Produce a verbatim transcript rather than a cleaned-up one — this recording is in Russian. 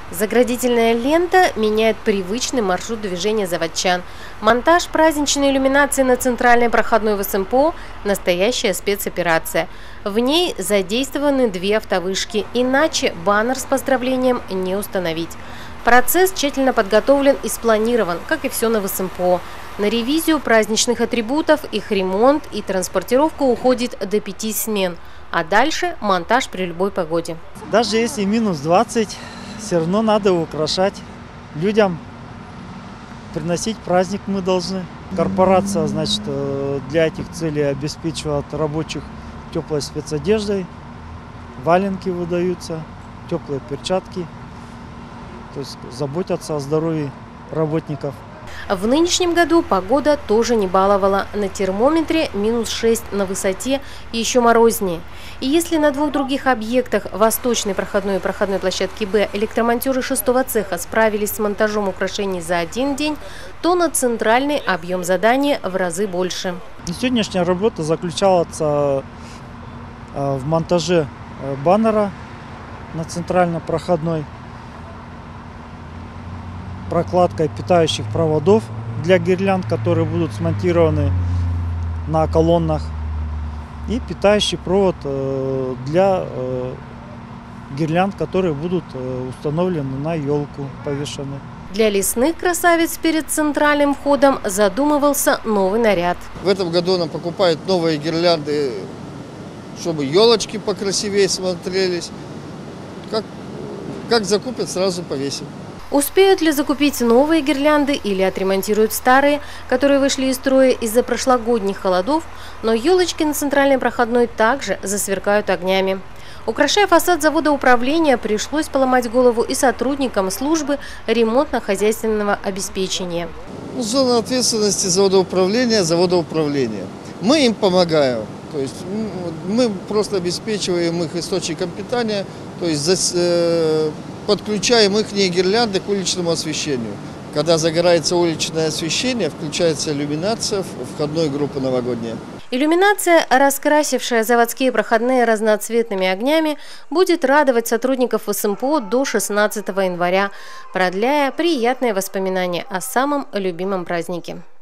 Заградительная лента меняет привычный маршрут движения заводчан. Монтаж праздничной иллюминации на центральной проходной в СМПО – настоящая спецоперация. В ней задействованы две автовышки, иначе баннер с поздравлением не установить. Процесс тщательно подготовлен и спланирован, как и все на ВСМПО. На ревизию праздничных атрибутов, их ремонт и транспортировка уходит до пяти смен, а дальше монтаж при любой погоде. Даже если минус двадцать, все равно надо украшать. Людям приносить праздник мы должны. Корпорация, значит, для этих целей обеспечивает рабочих теплой спецодеждой, валенки выдаются, теплые перчатки. То есть заботятся о здоровье работников. В нынешнем году погода тоже не баловала. На термометре минус шесть на высоте и еще морознее. И если на двух других объектах восточной проходной и проходной площадки Б электромонтеры шестого цеха справились с монтажом украшений за один день, то на центральный объем задания в разы больше. Сегодняшняя работа заключалась в монтаже баннера на центральной проходной, прокладкой питающих проводов для гирлянд, которые будут смонтированы на колоннах, и питающий провод для гирлянд, которые будут установлены на елку, повешены. Для лесных красавиц перед центральным входом задумывался новый наряд. В этом году она покупает новые гирлянды, чтобы елочки покрасивее смотрелись. Как, как закупят, сразу повесим. Успеют ли закупить новые гирлянды или отремонтируют старые, которые вышли из строя из-за прошлогодних холодов, но елочки на центральной проходной также засверкают огнями. Украшая фасад завода управления, пришлось поломать голову и сотрудникам службы ремонтно-хозяйственного обеспечения. Зона ответственности завода управления, завода управления. Мы им помогаем. То есть мы просто обеспечиваем их источником питания, то есть подключаем их гирлянды к уличному освещению. Когда загорается уличное освещение, включается иллюминация входной группы новогодняя. Иллюминация, раскрасившая заводские проходные разноцветными огнями, будет радовать сотрудников ВСМПО до шестнадцатого января, продляя приятные воспоминания о самом любимом празднике.